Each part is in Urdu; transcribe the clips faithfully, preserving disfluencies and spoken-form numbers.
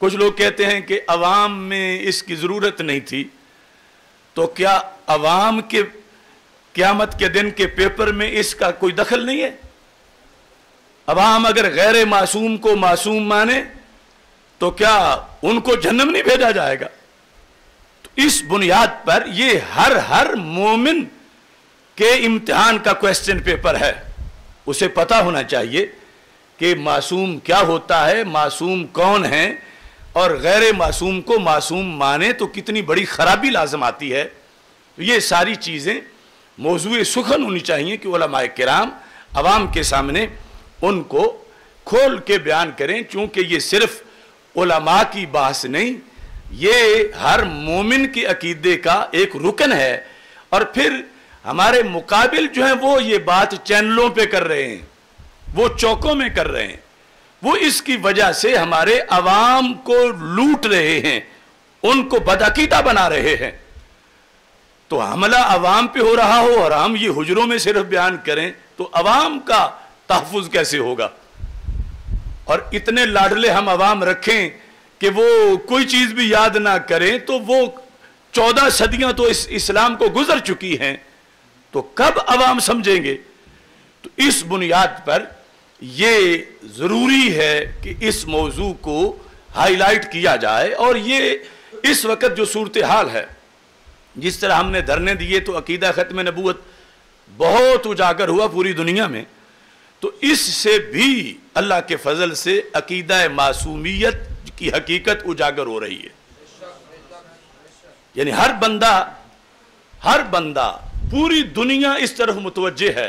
کچھ لوگ کہتے ہیں کہ عوام میں اس کی ضرورت نہیں تھی، تو کیا عوام کے قیامت کے دن کے پیپر میں اس کا کوئی دخل نہیں ہے؟ عوام اگر غیر معصوم کو معصوم مانے تو کیا ان کو جہنم نہیں بھیجا جائے گا؟ تو اس بنیاد پر یہ ہر ہر مومن کے امتحان کا کوسچن پیپر ہے، اسے پتہ ہونا چاہیے کہ معصوم کیا ہوتا ہے، معصوم کون ہیں، اور غیر معصوم کو معصوم مانے تو کتنی بڑی خرابی لازم آتی ہے۔ یہ ساری چیزیں موضوع سخن ہونی چاہیے کہ علماء کرام عوام کے سامنے ان کو کھول کے بیان کریں، چونکہ یہ صرف علماء کی بحث نہیں، یہ ہر مومن کے عقیدے کا ایک رکن ہے۔ اور پھر ہمارے مقابل جو ہیں وہ یہ بات چینلوں پہ کر رہے ہیں، وہ چوکوں میں کر رہے ہیں، وہ اس کی وجہ سے ہمارے عوام کو لوٹ رہے ہیں، ان کو بدعقیدہ بنا رہے ہیں۔ تو حملہ عوام پہ ہو رہا ہو اور ہم یہ حجروں میں صرف بیان کریں تو عوام کا تحفظ کیسے ہوگا؟ اور اتنے لاڈلے ہم عوام رکھیں کہ وہ کوئی چیز بھی یاد نہ کریں تو وہ چودہ صدیاں تو اس اسلام کو گزر چکی ہیں، تو کب عوام سمجھیں گے؟ تو اس بنیاد پر یہ ضروری ہے کہ اس موضوع کو ہائی لائٹ کیا جائے۔ اور یہ اس وقت جو صورتحال ہے، جس طرح ہم نے دھرنے دیے تو عقیدہ ختم نبوت بہت اجاگر ہوا پوری دنیا میں، تو اس سے بھی اللہ کے فضل سے عقیدہ معصومیت کی حقیقت اجاگر ہو رہی ہے۔ یعنی ہر بندہ ہر بندہ پوری دنیا اس طرف متوجہ ہے،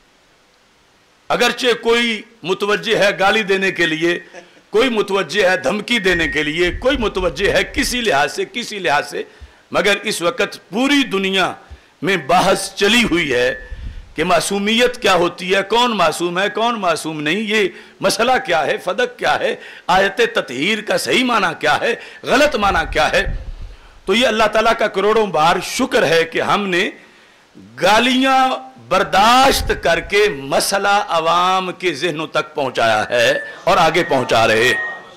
اگرچہ کوئی متوجہ ہے گالی دینے کے لیے، کوئی متوجہ ہے دھمکی دینے کے لیے، کوئی متوجہ ہے کسی لحاظ سے کسی لحاظ سے، مگر اس وقت پوری دنیا میں بحث چلی ہوئی ہے کہ معصومیت کیا ہوتی ہے، کون معصوم ہے کون معصوم نہیں، یہ مسئلہ کیا ہے، فدق کیا ہے، آیت تطہیر کا صحیح معنی کیا ہے، غلط معنی کیا ہے۔ تو یہ اللہ تعالیٰ کا کروڑوں بار شکر ہے کہ ہم نے گالیاں برداشت کر کے مسئلہ عوام کے ذہنوں تک پہنچایا ہے اور آگے پہنچا رہے۔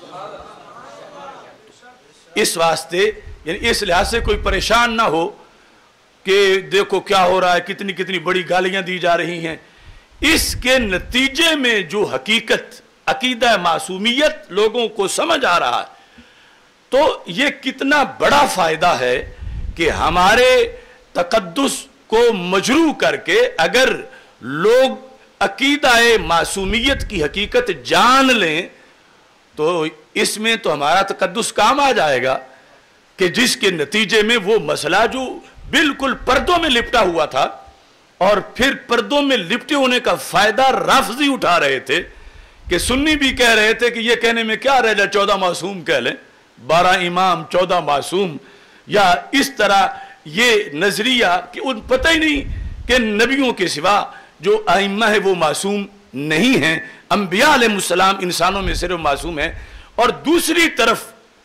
اس واسطے یعنی اس لحاظ سے کوئی پریشان نہ ہو کہ دیکھو کیا ہو رہا ہے، کتنی کتنی بڑی گالیاں دی جا رہی ہیں، اس کے نتیجے میں جو حقیقت عقیدہ معصومیت لوگوں کو سمجھ آ رہا ہے، تو یہ کتنا بڑا فائدہ ہے کہ ہمارے تقدس کو مجروح کر کے اگر لوگ عقیدہ معصومیت کی حقیقت جان لیں تو اس میں تو ہمارا تقدس کام آ جائے گا، کہ جس کے نتیجے میں وہ مسئلہ جو بالکل پردوں میں لپٹا ہوا تھا، اور پھر پردوں میں لپٹے ہونے کا فائدہ رافضی اٹھا رہے تھے، کہ سنی بھی کہہ رہے تھے کہ یہ کہنے میں کیا رہ جائے، چودہ معصوم کہہ لیں، بارہ امام چودہ معصوم، یا اس طرح یہ نظریہ کہ ان پتہ ہی نہیں کہ نبیوں کے سوا جو ائمہ ہے وہ معصوم نہیں ہیں، انبیاء علیہ السلام انسانوں میں صرف معصوم ہیں۔ اور دوسری طرف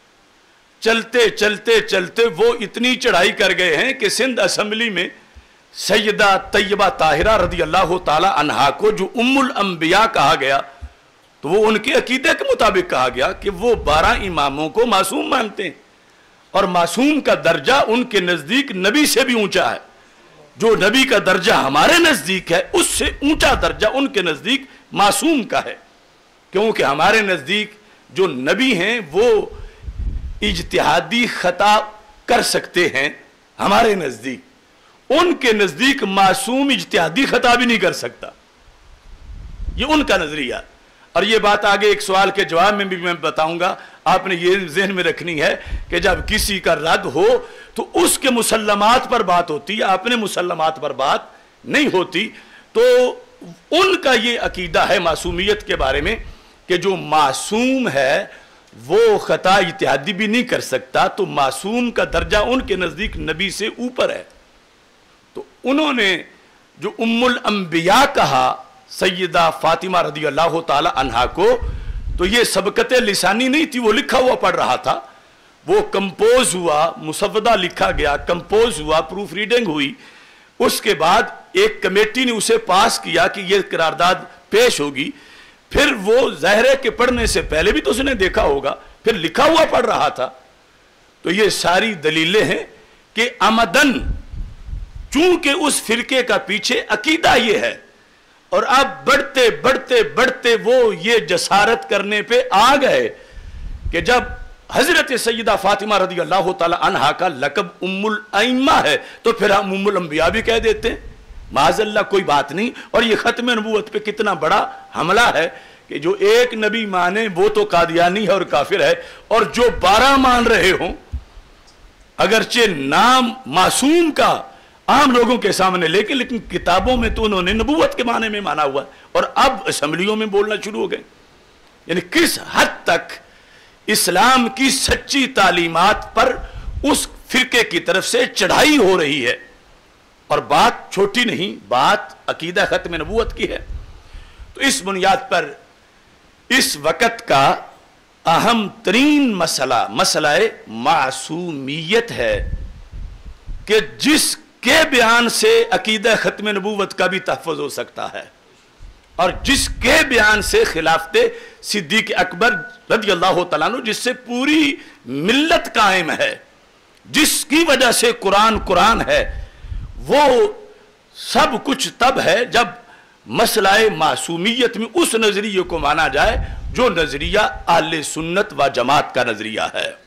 چلتے چلتے چلتے وہ اتنی چڑھائی کر گئے ہیں کہ سندھ اسمبلی میں سیدہ طیبہ طاہرہ رضی اللہ تعالی عنہا کو جو ام الانبیاء کہا گیا، تو وہ ان کے عقیدے کے مطابق کہا گیا کہ وہ بارہ اماموں کو معصوم مانتے ہیں، اور معصوم کا درجہ ان کے نزدیک نبی سے بھی اونچا ہے، جو نبی کا درجہ ہمارے نزدیک ہے اس سے اونچا درجہ ان کے نزدیک معصوم کا ہے، کیونکہ ہمارے نزدیک جو نبی ہیں وہ اجتہادی خطا کر سکتے ہیں، ہمارے نزدیک ان کے نزدیک معصوم اجتہادی خطا بھی نہیں کر سکتا، یہ ان کا نظریہ۔ اور یہ بات آگے ایک سوال کے جواب میں بھی میں بتاؤں گا، آپ نے یہ ذہن میں رکھنی ہے کہ جب کسی کا رد ہو تو اس کے مسلمات پر بات ہوتی ہے، اپنے مسلمات پر بات نہیں ہوتی۔ تو ان کا یہ عقیدہ ہے معصومیت کے بارے میں کہ جو معصوم ہے وہ خطا اجتہادی بھی نہیں کر سکتا، تو معصوم کا درجہ ان کے نزدیک نبی سے اوپر ہے۔ تو انہوں نے جو ام الانبیاء کہا سیدہ فاطمہ رضی اللہ تعالی عنہا کو، تو یہ سبقت لسانی نہیں تھی، وہ لکھا ہوا پڑھ رہا تھا، وہ کمپوز ہوا، مسودہ لکھا گیا، کمپوز ہوا، پروف ریڈنگ ہوئی، اس کے بعد ایک کمیٹی نے اسے پاس کیا کہ یہ قرارداد پیش ہوگی۔ پھر وہ ظاہر ہے کہ پڑھنے سے پہلے بھی تو اس نے دیکھا ہوگا پھر لکھا ہوا پڑھ رہا تھا. تو یہ ساری دلیلیں ہیں کہ آمدن چونکہ اس فرقے کا پیچھے عقیدہ یہ ہے، اور اب بڑھتے بڑھتے بڑھتے وہ یہ جسارت کرنے پہ آ گئے کہ جب حضرت سیدہ فاطمہ رضی اللہ تعالی عنہا کا لقب ام الائمہ ہے تو پھر ہم ام الانبیاء بھی کہہ دیتے ہیں. معاذ اللہ کوئی بات نہیں. اور یہ ختم نبوت پہ کتنا بڑا حملہ ہے کہ جو ایک نبی مانے وہ تو قادیانی ہے اور کافر ہے، اور جو بارہ مان رہے ہوں اگرچہ نام معصوم کا عام لوگوں کے سامنے، لیکن لیکن کتابوں میں تو انہوں نے نبوت کے معنی میں مانا ہوا، اور اب اسمبلیوں میں بولنا شروع ہو گئے. یعنی کس حد تک اسلام کی سچی تعلیمات پر اس فرقے کی طرف سے چڑھائی ہو رہی ہے. اور بات چھوٹی نہیں، بات عقیدہ ختم نبوت کی ہے. تو اس بنیاد پر اس وقت کا اہم ترین مسئلہ مسئلہ معصومیت ہے کہ جس کے بیان سے عقیدہ ختم نبوت کا بھی تحفظ ہو سکتا ہے، اور جس کے بیان سے خلافت صدیق اکبر رضی اللہ تعالیٰ عنہ جس سے پوری ملت قائم ہے، جس کی وجہ سے قرآن قرآن ہے، وہ سب کچھ تب ہے جب مسئلہ معصومیت میں اس نظریے کو مانا جائے جو نظریہ اہل سنت و جماعت کا نظریہ ہے.